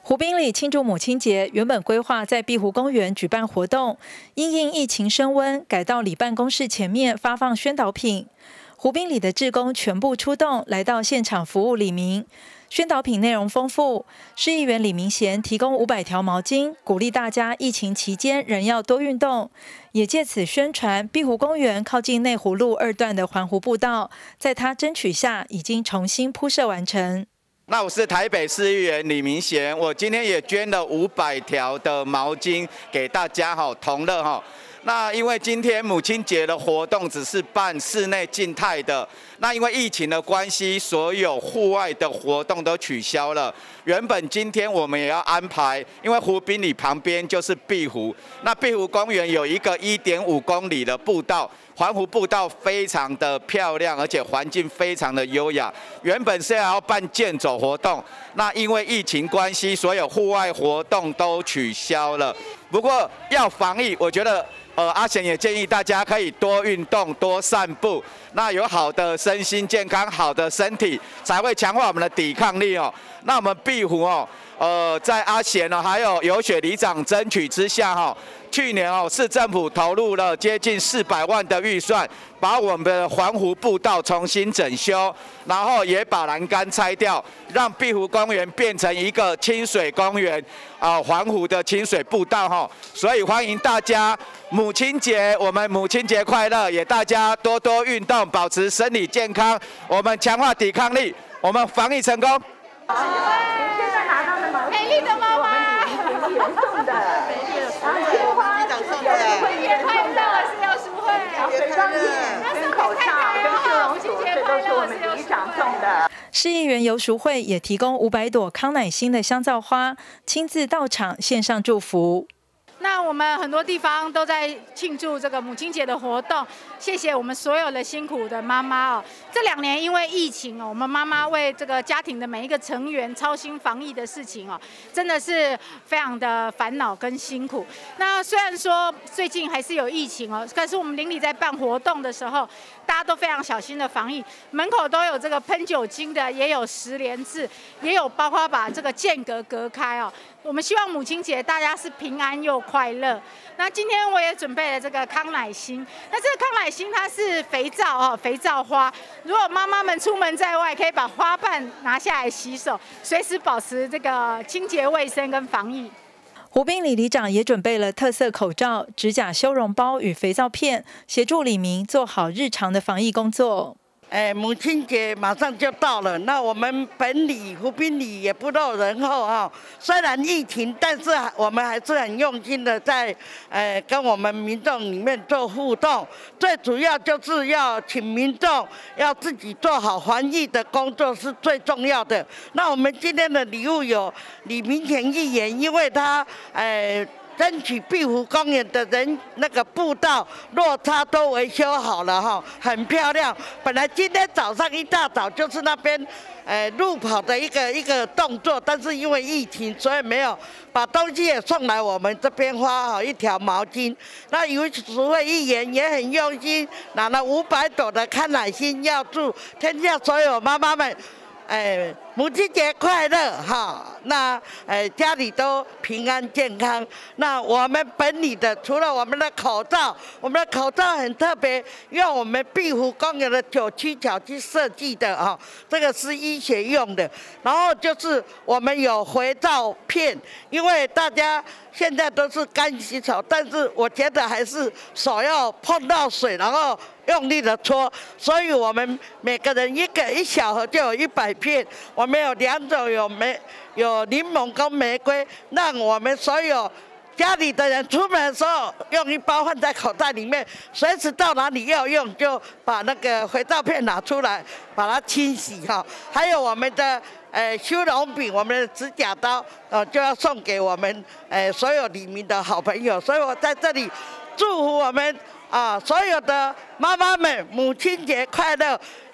湖滨里庆祝母亲节，原本规划在碧湖公园举办活动，因应疫情升温，改到里办公室前面发放宣导品。湖滨里的志工全部出动，来到现场服务里民。宣导品内容丰富，市议员李明贤提供500条毛巾，鼓励大家疫情期间仍要多运动，也借此宣传碧湖公园靠近内湖路2段的环湖步道，在他争取下已经重新铺设完成。 那我是台北市议员李明贤，我今天也捐了500条的毛巾给大家同乐。那因为今天母亲节的活动只是办室内静态的，那因为疫情的关系，所有户外的活动都取消了。原本今天我们也要安排，因为湖滨里旁边就是碧湖，那碧湖公园有一个1.5公里的步道。环湖步道非常的漂亮，而且环境非常的优雅。原本是要办健走活动，那因为疫情关系，所有户外活动都取消了。不过要防疫，我觉得阿贤也建议大家可以多运动、多散步。那有好的身心健康、好的身体，才会强化我们的抵抗力哦。那我们碧湖在阿贤还有游雪里长争取之下去年市政府投入了接近400万的预算，把我们的环湖步道重新整修，然后也把栏杆拆掉，让碧湖公园变成一个清水公园环湖的清水步道所以欢迎大家母亲节，我们母亲节快乐，也大家多多运动，保持身体健康，我们强化抵抗力，我们防疫成功。 您现在拿到的毛巾，美丽的妈妈，我们送的，鲜花，会员快乐是要书会，水上衣跟口罩跟热熔组，这都是我们里长送的。 市议员游淑慧也提供500朵康乃馨的香皂花，亲自到场献上祝福。 那我们很多地方都在庆祝这个母亲节的活动，谢谢我们所有的辛苦的妈妈这2年因为疫情我们妈妈为这个家庭的每一个成员操心防疫的事情真的是非常的烦恼跟辛苦。那虽然说最近还是有疫情但是我们邻里在办活动的时候，大家都非常小心的防疫，门口都有这个喷酒精的，也有10连制，也有包括把这个间隔隔开我们希望母亲节大家是平安又快乐。那今天我也准备了这个康乃馨，那这个康乃馨它是肥皂肥皂花。如果妈妈们出门在外，可以把花瓣拿下来洗手，随时保持这个清洁卫生跟防疫。 湖滨里里长也准备了特色口罩、指甲修容包与肥皂片，协助里民做好日常的防疫工作。 母亲节马上就到了，那我们本里湖滨里也不漏人后虽然疫情，但是我们还是很用心的在跟我们民众里面做互动。最主要就是要请民众要自己做好防疫的工作是最重要的。那我们今天的礼物有李明贤议员，因为他争取碧湖公园的人那个步道落差都维修好了很漂亮。本来今天早上一大早就是那边路跑的一个动作，但是因为疫情，所以没有把东西也送来我们这边花1条毛巾。那游淑慧议员也很用心，拿了500朵的康乃馨，要祝天下所有妈妈们母亲节快乐那家里都平安健康。那我们本里的除了我们的口罩，我们的口罩很特别，用我们碧湖公园的9曲巧去设计的这个是医学用的。然后就是我们有肥皂片，因为大家现在都是干洗手，但是我觉得还是手要碰到水，然后用力的搓，所以我们每个人一小盒就有100片。我们有2种，有柠檬跟玫瑰，让我们所有家里的人出门的时候用一包放在口袋里面，随时到哪里要用就把那个肥皂片拿出来，把它清洗还有我们的修容笔，我们的指甲刀就要送给我们所有里民的好朋友。所以我在这里祝福我们所有的妈妈们母亲节快乐，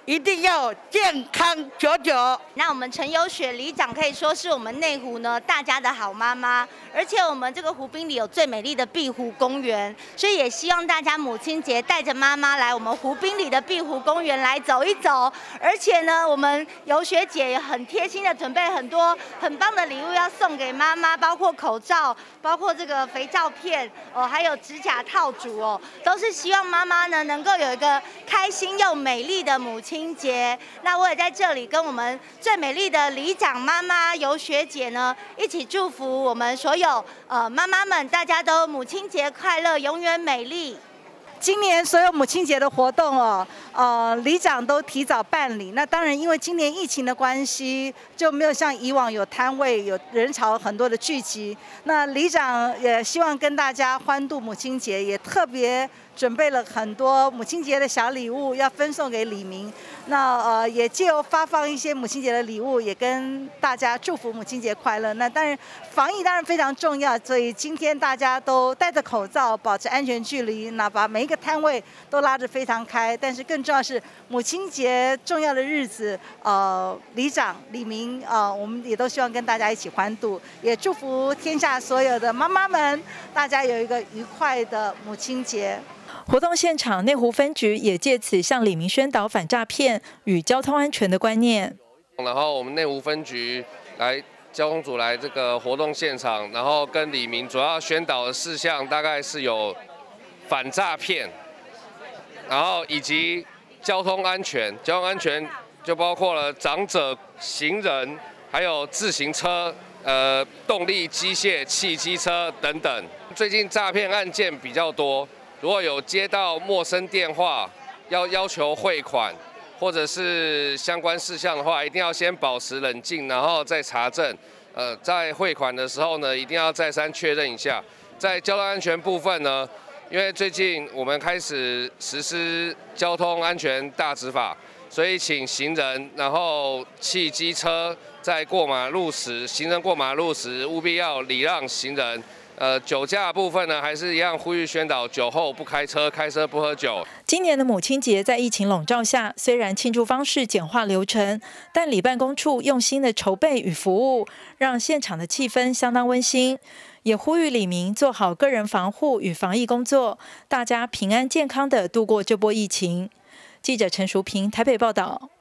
一定要健康久久。 那我们陈有雪里长可以说是我们内湖呢大家的好妈妈，而且我们这个湖滨里有最美丽的碧湖公园，所以也希望大家母亲节带着妈妈来我们湖滨里的碧湖公园来走一走。而且呢，我们有雪姐也很贴心的准备很多很棒的礼物要送给妈妈，包括口罩，包括这个肥皂片哦，还有指甲套组哦，都是希望妈妈呢能够有一个开心又美丽的母亲节。那我也在这里跟我们最美丽的里长妈妈有雪姐呢一起祝福我们所有妈妈们，大家都母亲节快乐，永远美丽。 今年所有母亲节的活动里长都提早办理。那当然，因为今年疫情的关系，就没有像以往有摊位、有人潮很多的聚集。那里长也希望跟大家欢度母亲节，也特别准备了很多母亲节的小礼物要分送给里民。那也借由发放一些母亲节的礼物，也跟大家祝福母亲节快乐。那当然，防疫当然非常重要，所以今天大家都戴着口罩，保持安全距离，那把每一个摊位都拉得非常开。但是更重要是母亲节重要的日子，里长、里民我们也都希望跟大家一起欢度，也祝福天下所有的妈妈们，大家有一个愉快的母亲节。 活动现场，内湖分局也借此向里民宣导反诈骗与交通安全的观念。 然后我们内湖分局交通组来这个活动现场，然后跟里民主要宣导的事项大概是有反诈骗，然后以及交通安全。交通安全就包括了长者、行人，还有自行车、动力机械、汽机车等等。最近诈骗案件比较多。如果有接到陌生电话要求汇款，或者是相关事项的话，一定要先保持冷静，然后再查证。在汇款的时候呢，一定要再三确认一下。在交通安全部分呢，因为最近我们开始实施交通安全大执法，所以请行人，然后汽机车在过马路时，行人过马路时务必要礼让行人。酒驾的部分呢，还是一样呼吁宣导酒后不开车，开车不喝酒。 今年的母亲节在疫情笼罩下，虽然庆祝方式简化流程，但里办公处用心的筹备与服务，让现场的气氛相当温馨。也呼吁里民做好个人防护与防疫工作，大家平安健康的度过这波疫情。记者陈淑平台北报道。